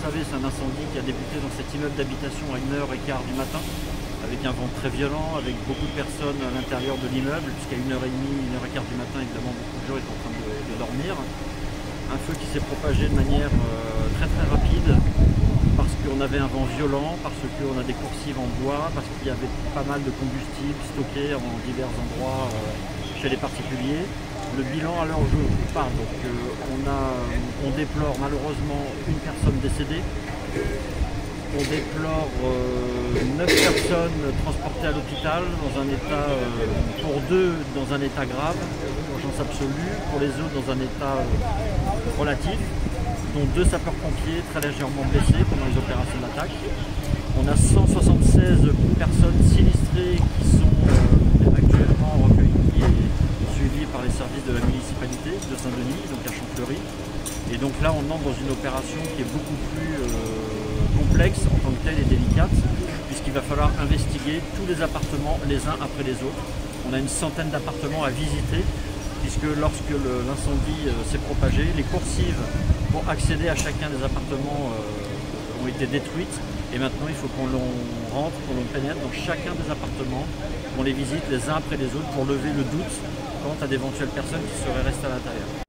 savez, c'est un incendie qui a débuté dans cet immeuble d'habitation à 1h15 du matin, avec un vent très violent, avec beaucoup de personnes à l'intérieur de l'immeuble, puisqu'à 1h30, 1h15 du matin, évidemment, beaucoup de gens étaient en train de dormir. Un feu qui s'est propagé de manière très très rapide, parce qu'on avait un vent violent, parce qu'on a des coursives en bois, parce qu'il y avait pas mal de combustible stocké en divers endroits chez les particuliers. Le bilan à l'heure où je vous parle, donc on déplore malheureusement une personne décédée. On déplore 9 personnes transportées à l'hôpital dans un état, pour 2 dans un état grave, urgence absolue, pour les autres dans un état relatif, dont 2 sapeurs-pompiers très légèrement blessés pendant les opérations d'attaque. On a 176 personnes sinistrées qui sont actuellement recueillies et suivies par les services de la municipalité de Saint-Denis, donc à Champfleury. Et donc là, on entre dans une opération qui est beaucoup plus complexe en tant que telle et délicate, puisqu'il va falloir investiguer tous les appartements les uns après les autres. On a une centaine d'appartements à visiter, puisque lorsque l'incendie s'est propagé, les coursives pour accéder à chacun des appartements ont été détruites. Et maintenant, il faut qu'on rentre, qu'on pénètre dans chacun des appartements, qu'on les visite les uns après les autres pour lever le doute quant à d'éventuelles personnes qui seraient restées à l'intérieur.